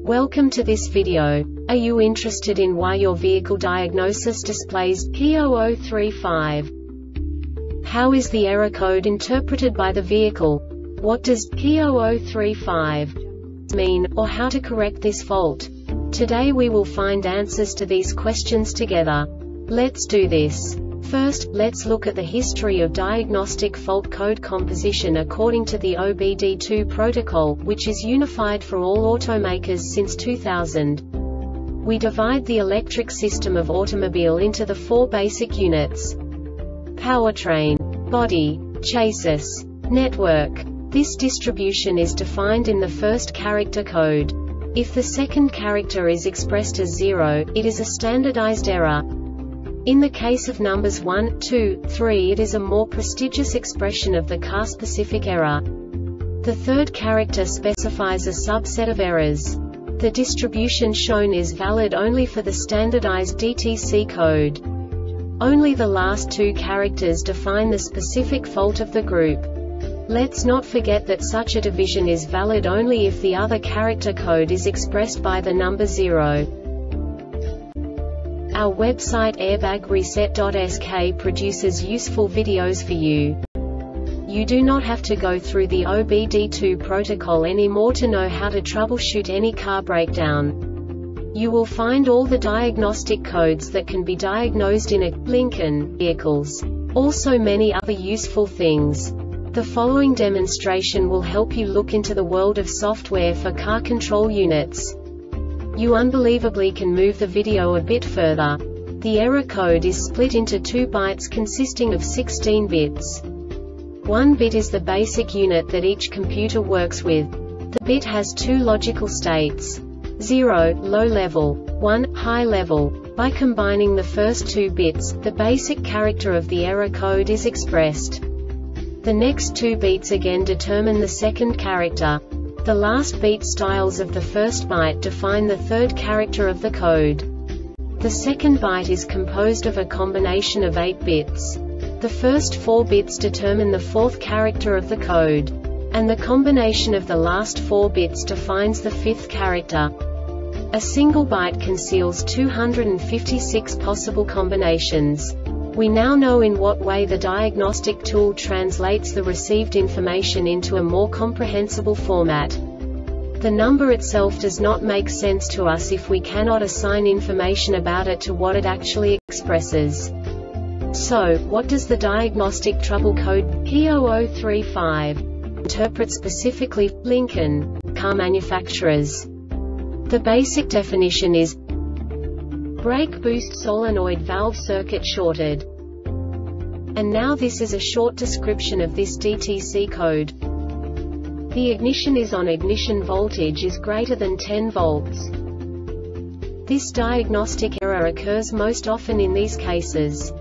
Welcome to this video. Are you interested in why your vehicle diagnosis displays P0035? How is the error code interpreted by the vehicle? What does P0035 mean, or how to correct this fault? Today we will find answers to these questions together. Let's do this. First, let's look at the history of diagnostic fault code composition according to the OBD2 protocol, which is unified for all automakers since 2000. We divide the electric system of automobile into the four basic units: powertrain, body, chassis, network. This distribution is defined in the first character code. If the second character is expressed as 0, it is a standardized error. In the case of numbers 1, 2, 3, it is a more prestigious expression of the car-specific error. The third character specifies a subset of errors. The distribution shown is valid only for the standardized DTC code. Only the last two characters define the specific fault of the group. Let's not forget that such a division is valid only if the other character code is expressed by the number 0. Our website airbagreset.sk produces useful videos for you. You do not have to go through the OBD2 protocol anymore to know how to troubleshoot any car breakdown. You will find all the diagnostic codes that can be diagnosed in a Lincoln vehicles. Also many other useful things. The following demonstration will help you look into the world of software for car control units. You unbelievably can move the video a bit further. The error code is split into 2 bytes consisting of 16 bits. 1 bit is the basic unit that each computer works with. The bit has 2 logical states: 0, low level, 1, high level. By combining the first 2 bits, the basic character of the error code is expressed. The next 2 beats again determine the second character. The last beat styles of the first byte define the third character of the code. The second byte is composed of a combination of 8 bits. The first 4 bits determine the fourth character of the code. And the combination of the last 4 bits defines the fifth character. A single byte conceals 256 possible combinations. We now know in what way the diagnostic tool translates the received information into a more comprehensible format. The number itself does not make sense to us if we cannot assign information about it to what it actually expresses. So, what does the diagnostic trouble code P0035 interpret specifically for Lincoln car manufacturers? The basic definition is: brake boost solenoid valve circuit shorted. And now this is a short description of this DTC code. The ignition is on, ignition voltage is greater than 10 volts. This diagnostic error occurs most often in these cases: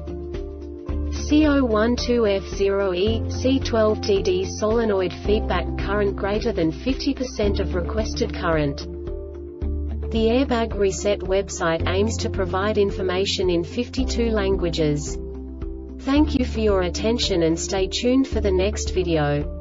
C012F0E, C12DD solenoid feedback current greater than 50% of requested current. The Airbag Reset website aims to provide information in 52 languages. Thank you for your attention and stay tuned for the next video.